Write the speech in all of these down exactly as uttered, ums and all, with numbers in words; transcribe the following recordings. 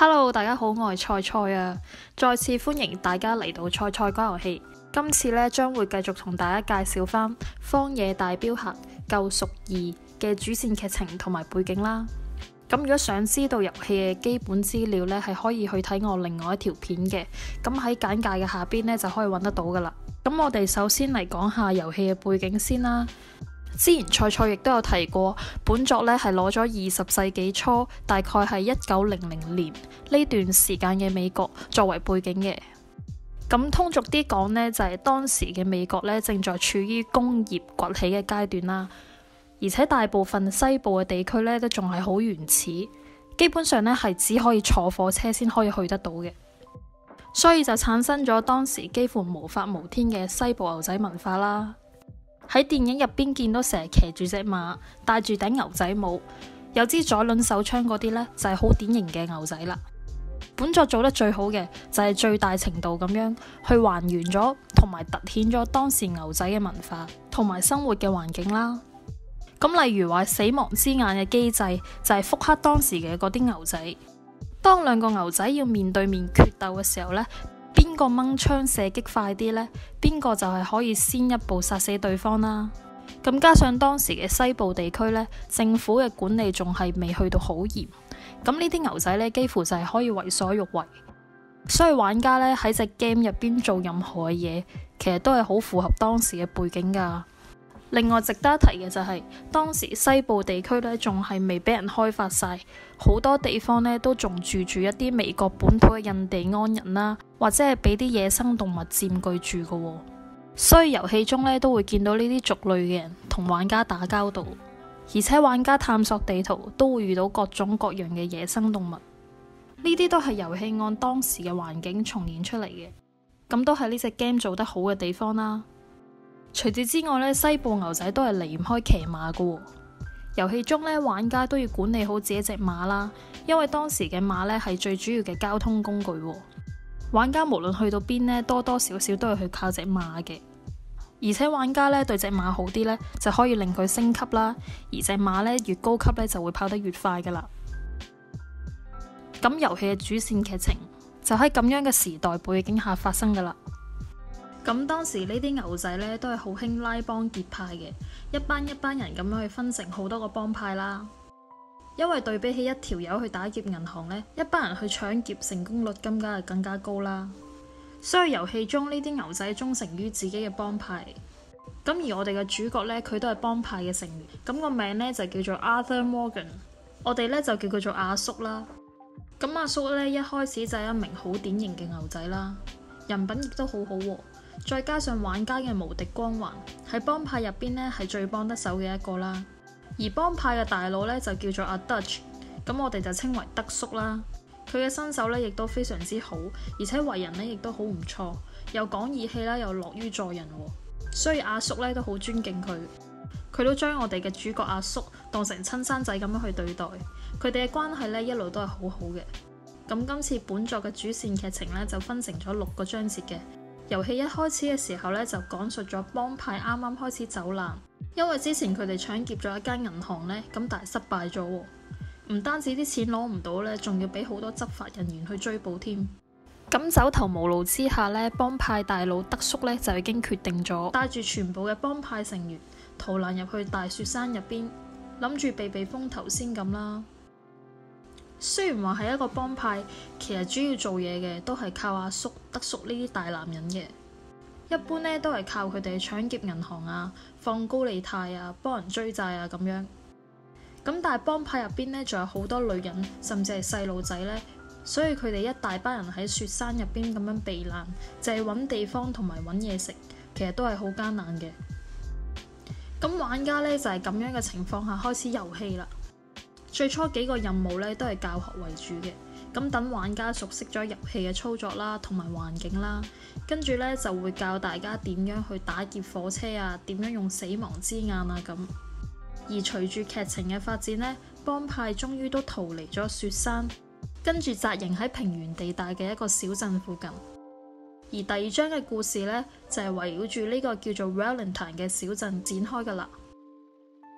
Hello，大家好，我係菜菜啊！再次歡迎大家嚟到菜菜講遊戲。今次呢，將會繼續同大家介紹翻《荒野大鏢客：救贖二》嘅主線劇情同埋背景啦。咁如果想知道遊戲嘅基本資料呢，係可以去睇我另外一條片嘅。咁喺簡介嘅下邊呢，就可以揾得到噶啦。咁我哋首先嚟講下遊戲嘅背景先啦。之前菜菜亦都有提過，本作呢係攞咗二十世紀初，大概係一九零零年呢段時間嘅美國作為背景嘅。咁通俗啲講呢，就係當時嘅美國呢正在處於工業崛起嘅階段啦，而且大部分西部嘅地區呢都仲係好原始，基本上呢係只可以坐火車先可以去得到嘅，所以就產生咗當時幾乎無法無天嘅西部牛仔文化啦。喺電影入邊見到成日騎住隻馬，戴住頂牛仔帽，有支左輪手槍嗰啲呢，就係好典型嘅牛仔啦。本作做得最好嘅就係最大程度咁樣去還原咗同埋凸顯咗當時牛仔嘅文化同埋生活嘅環境啦。咁例如話死亡之眼嘅機制就係復刻當時嘅嗰啲牛仔，當兩個牛仔要面對面決鬥嘅時候呢，邊個掹槍射擊快啲呢？邊個就係可以先一步殺死對方啦。咁加上當時嘅西部地區呢，政府嘅管理仲係未去到好嚴，咁呢啲牛仔呢，幾乎就係可以為所欲為，所以玩家呢，喺隻 game 入邊做任何嘅嘢，其實都係好符合當時嘅背景噶。另外值得一提嘅就係、是、當時西部地區呢，仲係未俾人開發晒，好多地方呢，都仲住住一啲美國本土嘅印第安人啦，或者係俾啲野生動物佔據住噶，所以遊戲中呢，都會見到呢啲族類嘅人同玩家打交道，而且玩家探索地圖都會遇到各種各樣嘅野生動物，呢啲都係遊戲按當時嘅環境重現出嚟嘅，咁都係呢隻 game 做得好嘅地方啦。除此之外呢，西部牛仔都係離唔開騎馬噶。遊戲中呢，玩家都要管理好自己隻馬啦，因為當時嘅馬呢係最主要嘅交通工具。玩家無論去到邊呢，多多少少都係去靠隻馬嘅。而且玩家呢對隻馬好啲呢，就可以令佢升級啦。而隻馬呢越高級呢，就會跑得越快噶啦。咁遊戲嘅主線劇情就喺咁樣嘅時代背景下發生噶啦。咁當時呢啲牛仔呢都係好興拉幫結派嘅，一班一班人咁樣去分成好多個幫派啦。因為對比起一條友去打劫銀行呢，一班人去搶劫成功率更加係更加高啦。所以遊戲中呢啲牛仔忠誠於自己嘅幫派。咁而我哋嘅主角呢，佢都係幫派嘅成員，咁個名呢就叫做 Arthur Morgan， 我哋呢就叫佢做阿叔啦。咁阿叔呢，一開始就係一名好典型嘅牛仔啦，人品亦都好好喎。再加上玩家嘅無敵光環，喺幫派入邊呢係最幫得手嘅一個啦。而幫派嘅大佬呢，就叫做阿 Dutch， 咁我哋就稱為德叔啦。佢嘅身手呢亦都非常之好，而且為人呢亦都好唔錯，又講義氣啦，又樂於助人，所以阿叔呢都好尊敬佢。佢都將我哋嘅主角阿叔當成親生仔咁樣去對待，佢哋嘅關係呢一路都係好好嘅。咁今次本作嘅主線劇情呢，就分成咗六個章節嘅。遊戲一開始嘅時候呢，就講述咗幫派啱啱開始走難，因為之前佢哋搶劫咗一間銀行呢，咁但係失敗咗，唔單止啲錢攞唔到呢，仲要俾好多執法人員去追捕添。咁走投無路之下呢，幫派大佬德叔呢，就已經決定咗帶住全部嘅幫派成員逃難入去大雪山入邊，諗住避避風頭先咁啦。雖然話係一個幫派，其實主要做嘢嘅都係靠阿叔、德叔呢啲大男人嘅，一般呢都係靠佢哋搶劫銀行啊、放高利貸啊、幫人追債啊咁樣。咁但係幫派入邊呢，仲有好多女人，甚至係細路仔呢，所以佢哋一大班人喺雪山入邊咁樣避難，就係揾地方同埋揾嘢食，其實都係好艱難嘅。咁玩家呢，就係咁樣嘅情況下開始遊戲啦。最初幾個任務咧都係教學為主嘅，咁等玩家熟悉咗遊戲嘅操作啦，同埋環境啦，跟住咧就會教大家點樣去打劫火車啊，點樣用死亡之眼啊咁。而隨住劇情嘅發展呢，幫派終於都逃離咗雪山，跟住紮營喺平原地帶嘅一個小鎮附近。而第二章嘅故事呢，就係圍繞住呢個叫做 Valentine 嘅小鎮展開噶啦。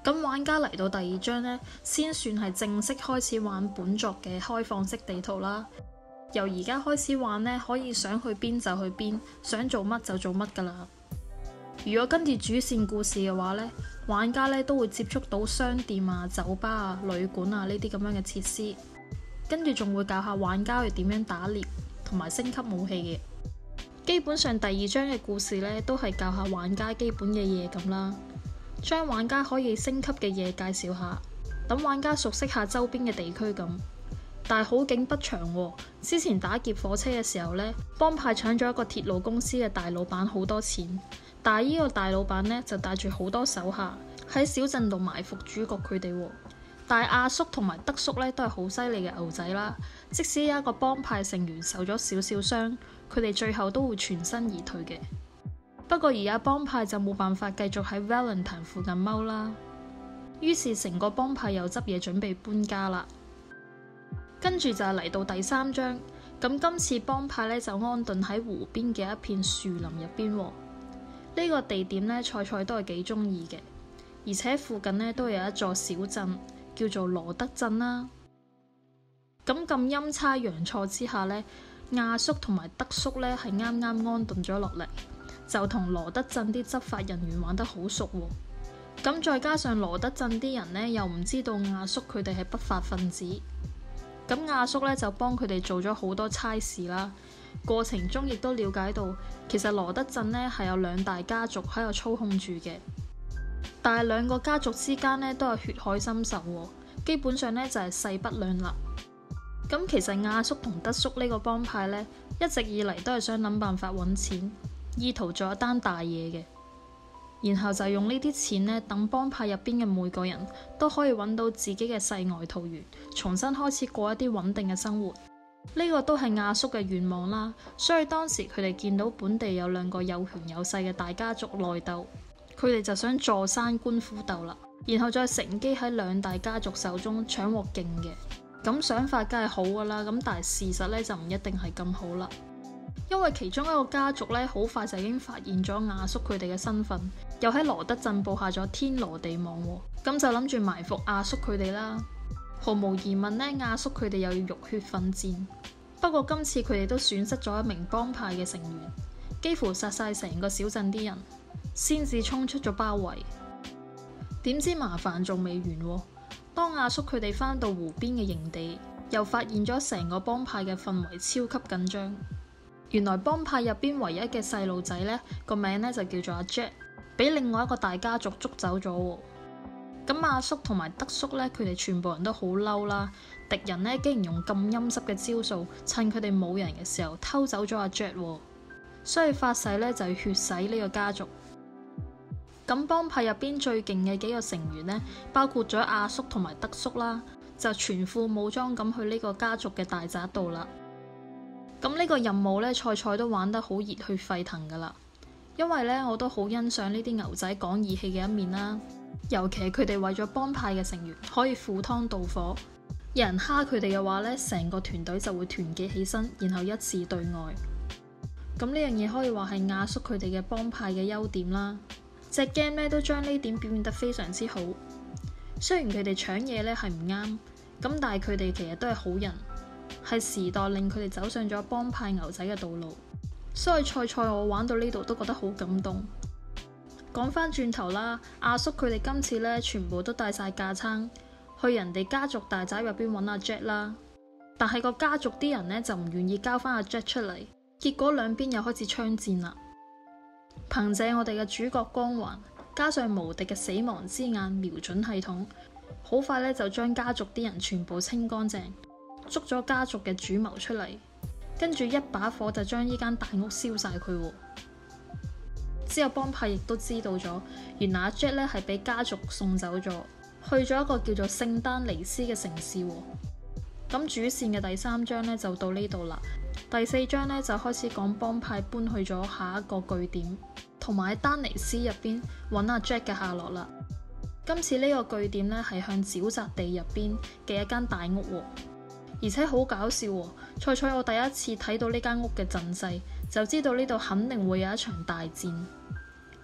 咁玩家嚟到第二章呢，先算係正式開始玩本作嘅開放式地圖啦。由而家開始玩呢，可以想去邊就去邊，想做乜就做乜噶啦。如果跟住主線故事嘅話呢，玩家呢都會接觸到商店啊、酒吧啊、旅館啊呢啲咁樣嘅設施，跟住仲會教下玩家去點樣打獵同埋升級武器嘅。基本上第二章嘅故事呢，都係教下玩家基本嘅嘢咁啦。將玩家可以升級嘅嘢介紹下，等玩家熟悉下周邊嘅地區咁。但係好景不長喎，之前打劫火車嘅時候呢，幫派搶咗一個鐵路公司嘅大老闆好多錢，但係呢個大老闆呢，就帶住好多手下喺小鎮度埋伏主角佢哋喎。但係阿叔同埋德叔呢，都係好犀利嘅牛仔啦，即使有一個幫派成員受咗少少傷，佢哋最後都會全身而退嘅。不過而家幫派就冇辦法繼續喺 Valentine 附近踎啦，於是成個幫派又執嘢準備搬家啦。跟住就係嚟到第三章，咁今次幫派呢，就安頓喺湖邊嘅一片樹林入邊。呢、這個地點呢，菜菜都係幾中意嘅，而且附近呢，都有一座小鎮叫做羅德鎮啦。咁咁陰差陽錯之下呢，亞叔同埋德叔呢，係啱啱安頓咗落嚟，就同羅德鎮啲執法人員玩得好熟喎。咁再加上羅德鎮啲人呢，又唔知道亞叔佢哋係不法分子，咁亞叔呢，就幫佢哋做咗好多差事啦。過程中亦都了解到，其實羅德鎮呢係有兩大家族喺度操控住嘅，但係兩個家族之間呢，都係血海深仇喎，基本上呢，就係勢不兩立。咁其實亞叔同德叔呢個幫派呢，一直以嚟都係想諗辦法揾錢，意圖做一單大嘢嘅，然後就用呢啲錢呢，等幫派入邊嘅每個人都可以揾到自己嘅世外桃源，重新開始過一啲穩定嘅生活。呢個都係亞叔嘅願望啦，所以當時佢哋見到本地有兩個有權有勢嘅大家族內鬥，佢哋就想坐山觀虎鬥啦，然後再乘機喺兩大家族手中搶獲勁嘅。咁想法梗係好噶啦，咁但係事實呢，就唔一定係咁好啦，因為其中一個家族呢，好快就已經發現咗亞叔佢哋嘅身份，又喺羅德鎮布下咗天羅地網，咁就諗住埋伏亞叔佢哋啦。毫無疑問呢，亞叔佢哋又要浴血奮戰。不過今次佢哋都損失咗一名幫派嘅成員，幾乎殺晒成個小鎮啲人，先至衝出咗包圍。點知麻煩仲未完喎，當亞叔佢哋返到湖邊嘅營地，又發現咗成個幫派嘅氛圍超級緊張。原來幫派入邊唯一嘅細路仔呢，個名呢就叫做阿 Jack， 俾另外一個大家族捉走咗喎。咁阿叔同埋德叔呢，佢哋全部人都好嬲啦，敵人呢竟然用咁陰濕嘅招數，趁佢哋冇人嘅時候偷走咗阿 Jack 喎，所以發誓呢，就要血洗呢個家族。咁幫派入邊最勁嘅幾個成員呢，包括咗阿叔同埋德叔啦，就全副武裝咁去呢個家族嘅大宅度啦。咁呢個任務呢，菜菜都玩得好熱血沸騰噶啦，因為呢，我都好欣賞呢啲牛仔講義氣嘅一面啦。尤其係佢哋為咗幫派嘅成員可以赴湯蹈火，有人蝦佢哋嘅話呢，成個團隊就會團結起身，然後一致對外。咁呢樣嘢可以話係亞叔佢哋嘅幫派嘅優點啦。隻 game 呢都將呢點表現得非常之好。雖然佢哋搶嘢呢係唔啱，咁但係佢哋其實都係好人，係時代令佢哋走上咗幫派牛仔嘅道路。所以菜菜我玩到呢度都覺得好感動。講返轉頭啦，阿叔佢哋今次呢，全部都帶晒架撐去人哋家族大宅入邊揾阿 Jack 啦，但係個家族啲人呢，就唔願意交返阿 Jack 出嚟，結果兩邊又開始槍戰啦。憑借我哋嘅主角光環，加上無敵嘅死亡之眼瞄準系統，好快呢就將家族啲人全部清乾淨，捉咗家族嘅主謀出嚟，跟住一把火就將呢間大屋燒晒佢。之後幫派亦都知道咗，原來阿 Jack 咧係俾家族送走咗，去咗一個叫做聖丹尼斯嘅城市。咁主線嘅第三章呢，就到呢度啦，第四章呢，就開始講幫派搬去咗下一個據點，同埋喺丹尼斯入邊揾阿 Jack 嘅下落啦。今次呢個據點呢，係向沼澤地入邊嘅一間大屋，而且好搞笑喎！菜菜我第一次睇到呢間屋嘅陣勢，就知道呢度肯定會有一場大戰。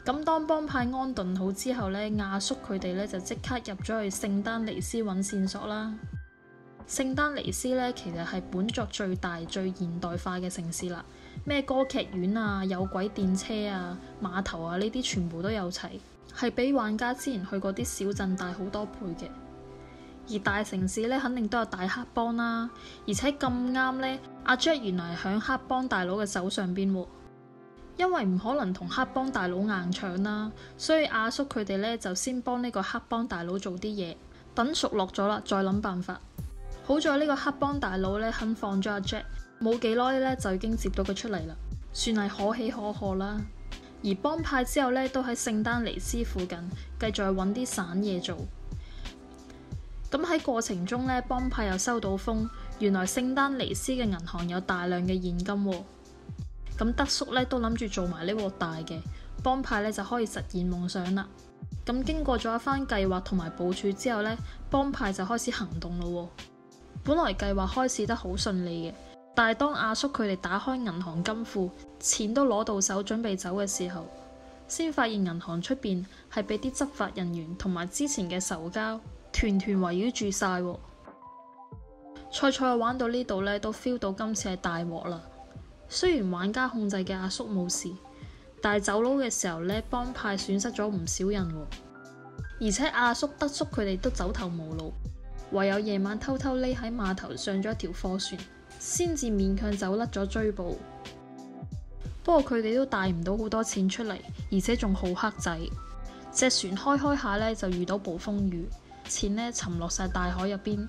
咁當幫派安頓好之後呢，阿叔佢哋呢就即刻入咗去聖丹尼斯揾線索啦。聖丹尼斯呢，其實係本作最大最現代化嘅城市啦，咩歌劇院啊、有軌電車啊、碼頭啊呢啲全部都有齊，係比玩家之前去過啲小鎮大好多倍嘅。而大城市呢，肯定都有大黑幫啦，而且咁啱呢，阿 Jack 原來係響黑幫大佬嘅手上邊喎。因為唔可能同黑幫大佬硬搶啦，所以阿叔佢哋呢就先幫呢個黑幫大佬做啲嘢，等熟落咗啦，再諗辦法。好在呢個黑幫大佬呢肯放咗阿 Jack，冇幾耐呢就已經接到佢出嚟啦，算係可喜可賀啦。而幫派之後呢都喺聖丹尼斯附近繼續去揾啲散嘢做。咁喺過程中呢，幫派又收到風，原來聖丹尼斯嘅銀行有大量嘅現金喎。咁德叔咧都諗住做埋呢鑊大嘅，幫派咧就可以實現夢想啦。咁經過咗一番計劃同埋部署之後呢，幫派就開始行動咯。本來計劃開始得好順利嘅，但係當阿叔佢哋打開銀行金庫，錢都攞到手準備走嘅時候，先發現銀行出邊係俾啲執法人員同埋之前嘅仇交團團圍繞住晒。菜菜玩到呢度呢，都 feel 到今次係大鑊啦。雖然玩家控制嘅阿叔冇事，但係走佬嘅時候呢，幫派損失咗唔少人喎。而且阿叔、德叔佢哋都走投無路，唯有夜晚偷偷匿喺碼頭上咗一條貨船，先至勉強走甩咗追捕。不過佢哋都帶唔到好多錢出嚟，而且仲好黑仔。隻船開開下呢，就遇到暴風雨，錢呢沉落晒大海入邊。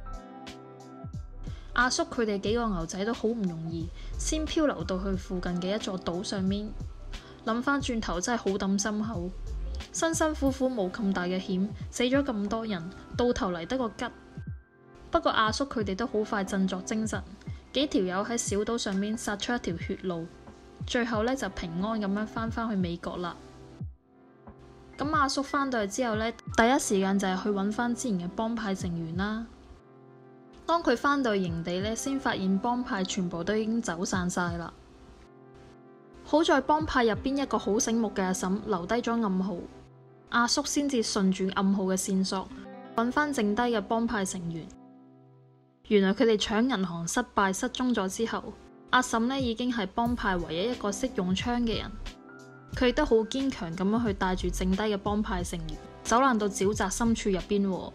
阿叔佢哋幾個牛仔都好唔容易，先漂流到去附近嘅一座島上面。諗翻轉頭真係好抌心口，辛辛苦苦冇咁大嘅險，死咗咁多人，到頭嚟得個吉。不過阿叔佢哋都好快振作精神，幾條友喺小島上面殺出一條血路，最後呢就平安咁樣翻返去美國啦。咁阿叔翻到去之後呢，第一時間就係去揾翻之前嘅幫派成員啦。當佢返到營地呢，先發現幫派全部都已經走散晒啦。好在幫派入邊一個好醒目嘅阿嬸留低咗暗號，阿叔先至順住暗號嘅線索揾翻剩低嘅幫派成員。原來佢哋搶銀行失敗失蹤咗之後，阿嬸呢已經係幫派唯一一個識用槍嘅人。佢亦都好堅強咁樣去帶住剩低嘅幫派成員走爛到沼澤深處入邊。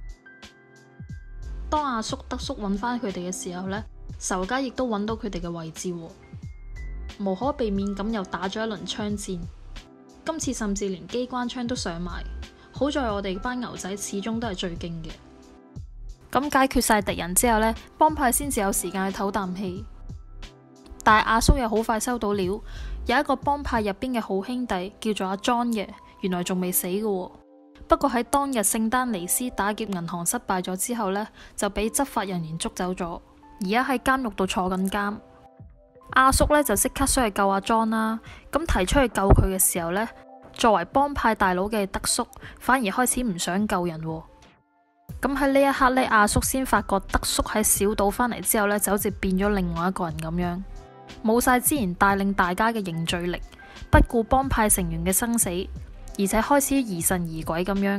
當阿叔、德叔揾返佢哋嘅時候呢，仇家亦都揾到佢哋嘅位置，無可避免咁又打咗一輪槍戰。今次甚至連機關槍都上埋，好在我哋班牛仔始終都係最勁嘅。咁解決晒敵人之後呢，幫派先至有時間去唞啖氣。但係阿叔又好快收到料，有一個幫派入邊嘅好兄弟叫做阿 John 嘅，原來仲未死嘅。不過喺當日聖丹尼斯打劫銀行失敗咗之後呢，就俾執法人員捉走咗，而家喺監獄度坐緊監。阿叔呢就即刻出去救阿 John 啦。咁提出去救佢嘅時候呢，作為幫派大佬嘅德叔反而開始唔想救人。咁喺呢一刻呢，阿叔先發覺德叔喺小島返嚟之後呢，就好似變咗另外一個人咁樣，冇晒之前帶領大家嘅凝聚力，不顧幫派成員嘅生死，而且開始疑神疑鬼咁樣。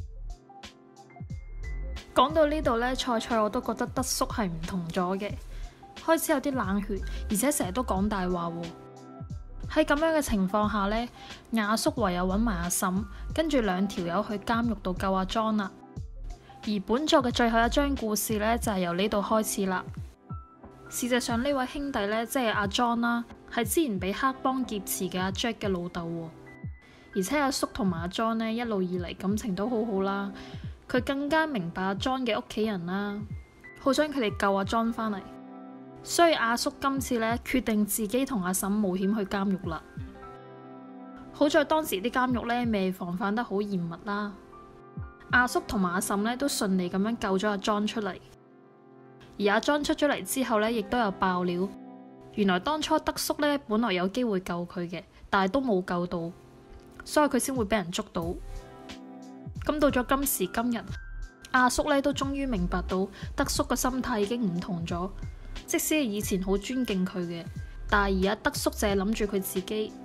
講到呢度呢，菜菜我都覺得德叔係唔同咗嘅，開始有啲冷血，而且成日都講大話。喺咁樣嘅情況下呢，亞叔唯有揾埋阿嬸，跟住兩條友去監獄度救阿 John 啦。而本作嘅最後一章故事呢，就係由呢度開始啦。事實上呢位兄弟呢，即係阿 John 啦，係之前俾黑幫劫持嘅阿 Jack 嘅老豆。而且阿叔同埋阿 John 呢，一路以嚟感情都好好啦，佢更加明白阿 John 嘅屋企人啦，好想佢哋救阿 John 返嚟，所以阿叔今次呢，決定自己同阿嬸冒險去監獄啦。好在當時啲監獄呢，未防範得好嚴密啦，阿叔同埋阿嬸呢，都順利咁樣救咗阿 John 出嚟。而阿 John 出咗嚟之後呢，亦都有爆料，原來當初德叔呢，本來有機會救佢嘅，但係都冇救到，所以佢先會俾人捉到。咁到咗今時今日，阿叔呢都終於明白到德叔嘅心態已經唔同咗。即使係以前好尊敬佢嘅，但係而家德叔就係諗住佢自己，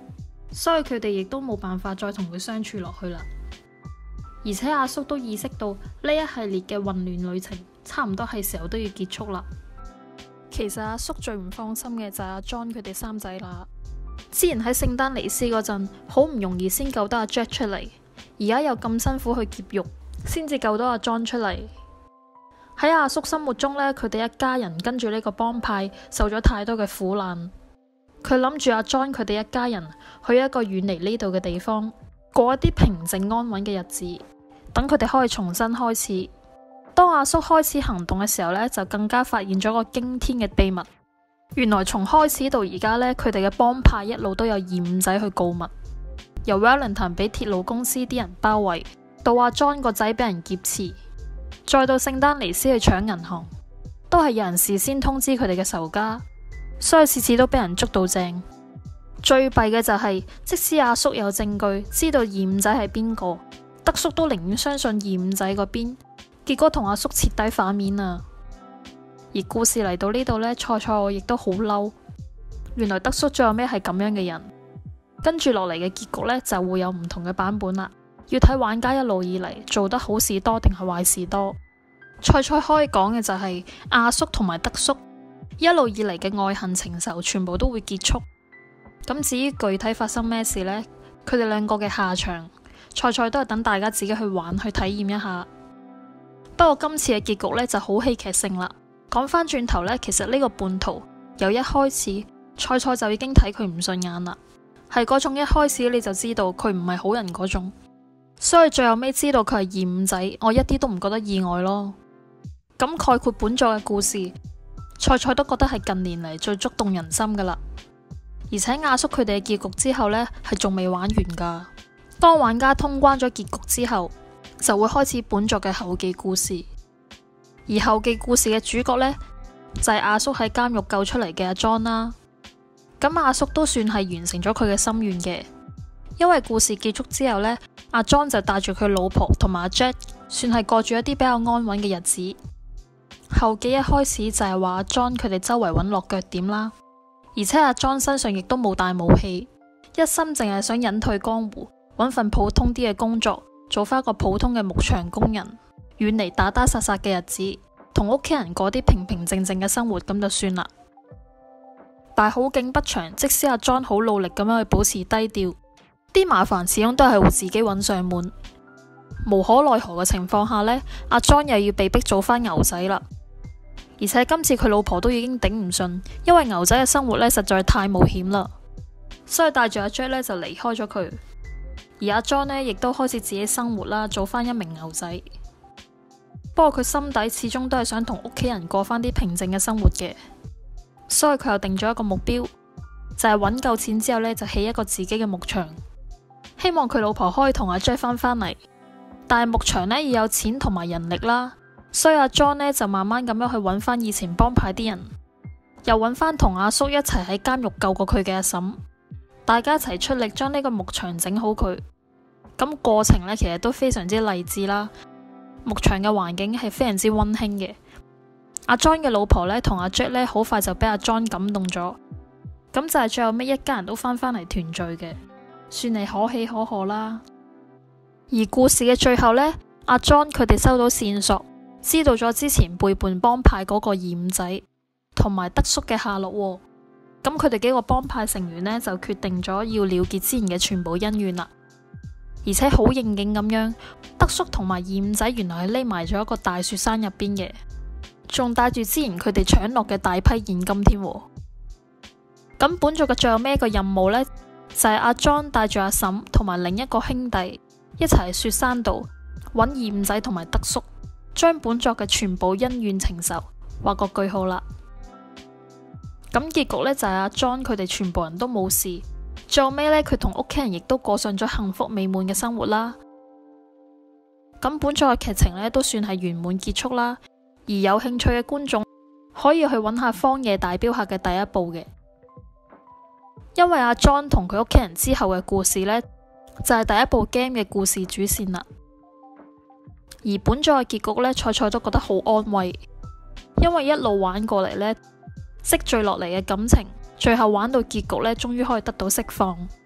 所以佢哋亦都冇辦法再同佢相處落去啦。而且阿叔都意識到呢一系列嘅混亂旅程差唔多係時候都要結束啦。其實阿叔最唔放心嘅就係阿 John 佢哋三仔啦。之前喺聖丹尼斯嗰陣好唔容易先救得阿 Jack 出嚟，而家又咁辛苦去劫獄先至救到阿 John 出嚟。喺阿叔心目中呢，佢哋一家人跟住呢個幫派受咗太多嘅苦難，佢諗住阿 John 佢哋一家人去一個遠離呢度嘅地方，過一啲平靜安穩嘅日子，等佢哋可以重新開始。當阿叔開始行動嘅時候呢，就更加發現咗個驚天嘅秘密。原來從開始到而家呢，佢哋嘅幫派一路都有二五仔去告密，由 Wellington 俾鐵路公司啲人包圍，到阿 John 個仔俾人劫持，再到聖丹尼斯去搶銀行，都係有人事先通知佢哋嘅仇家，所以次次都俾人捉到正。最弊嘅就係、是，即使阿叔有證據知道二五仔係邊個，德叔都寧願相信二五仔嗰邊，結果同阿叔徹底反面啊！而故事嚟到呢度呢，菜菜我亦都好嬲。原來德叔最後尾係咁樣嘅人，跟住落嚟嘅結局呢，就會有唔同嘅版本啦。要睇玩家一路以嚟做得好事多定係壞事多。菜菜可以講嘅就係、是、阿叔同埋德叔一路以嚟嘅愛恨情仇全部都會結束。咁至於具體發生咩事呢？佢哋兩個嘅下場，菜菜都係等大家自己去玩去體驗一下。不過今次嘅結局呢，就好戲劇性啦。講返轉頭呢，其實呢個叛徒由一開始菜菜就已經睇佢唔順眼啦，係嗰種一開始你就知道佢唔係好人嗰種，所以最後尾知道佢係二五仔，我一啲都唔覺得意外咯。咁概括本作嘅故事，菜菜都覺得係近年嚟最觸動人心噶啦。而且阿叔佢哋嘅結局之後呢，係仲未玩完噶。當玩家通關咗結局之後，就會開始本作嘅後記故事。而後記故事嘅主角呢，就係阿叔喺監獄救出嚟嘅阿 John 啦。咁阿叔都算係完成咗佢嘅心願嘅，因為故事結束之後呢，阿 John 就帶住佢老婆同埋阿 Jack，算係過住一啲比較安穩嘅日子。後記一開始就係話阿 John 佢哋周圍揾落腳點啦，而且阿 John 身上亦都冇帶武器，一心淨係想隱退江湖，揾份普通啲嘅工作，做翻一個普通嘅牧場工人，遠離打打殺殺嘅日子，同屋企人過啲平平靜靜嘅生活，咁就算啦。但係好景不長，即使阿 John 好努力咁樣去保持低調，啲麻煩始終都係會自己揾上門。無可奈何嘅情況下呢，阿 John 又要被逼做翻牛仔啦。而且今次佢老婆都已經頂唔順，因為牛仔嘅生活呢實在太冒險啦，所以帶住阿 Jack 呢就離開咗佢。而阿 John 呢亦都開始自己生活啦，做翻一名牛仔。不過佢心底始終都係想同屋企人過翻啲平靜嘅生活嘅，所以佢又定咗一個目標，就係揾夠錢之後呢，就起一個自己嘅牧場，希望佢老婆可以同阿 Jack 翻返嚟。但係牧場呢要有錢同埋人力啦，所以阿 John 呢就慢慢咁樣去揾翻以前幫派啲人，又揾翻同阿叔一齊喺監獄救過佢嘅阿嬸，大家一齊出力將呢個牧場整好佢。咁過程呢其實都非常之勵志啦，牧場嘅環境係非常之溫馨嘅。阿 John 嘅老婆呢同阿 Jack 呢好快就俾阿 John 感動咗，咁就係最後尾一家人都翻返嚟團聚嘅，算係可喜可賀啦。而故事嘅最後呢，阿 John 佢哋收到線索，知道咗之前背叛幫派嗰個二五仔同埋德叔嘅下落喎。咁佢哋幾個幫派成員呢，就決定咗要了結之前嘅全部恩怨啦。而且好應景咁樣，德叔同埋二五仔原來係匿埋咗一個大雪山入邊嘅，仲帶住之前佢哋搶落嘅大批現金添。咁本作嘅最後尾一個任務呢，就係阿 John 帶住阿嬸同埋另一個兄弟一齊喺雪山度揾二五仔同埋德叔，將本作嘅全部恩怨情仇畫個句號啦。咁結局呢，就係阿 John 佢哋全部人都冇事，最後尾呢，佢同屋企人亦都過上咗幸福美滿嘅生活啦。咁本作嘅劇情呢，都算係圓滿結束啦。而有興趣嘅觀眾可以去揾下《荒野大鏢客》嘅第一部嘅，因為阿 John 同佢屋企人之後嘅故事呢，就係第一部 game 嘅故事主線啦。而本作嘅結局呢，菜菜都覺得好安慰，因為一路玩過嚟呢，積聚落嚟嘅感情，最後玩到結局呢，終於可以得到釋放，其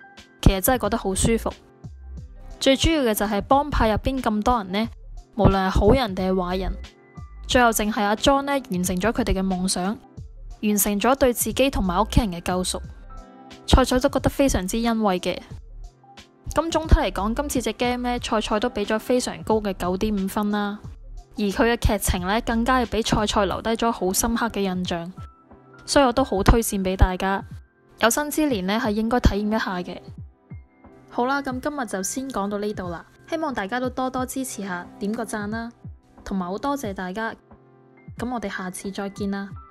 其實真係覺得好舒服。最主要嘅就係幫派入邊咁多人呢，無論係好人定係壞人，最後淨係阿 John 呢完成咗佢哋嘅夢想，完成咗對自己同埋屋企人嘅救贖。菜菜都覺得非常之欣慰嘅。咁總體嚟講，今次隻 game 呢，菜菜都俾咗非常高嘅九點五分啦。而佢嘅劇情呢，更加係俾菜菜留低咗好深刻嘅印象，所以我都好推薦俾大家。有生之年呢，係應該體驗一下嘅。好啦，咁今日就先講到呢度啦，希望大家都多多支持下，點個讚啦，同埋好多謝大家。咁我哋下次再見啦。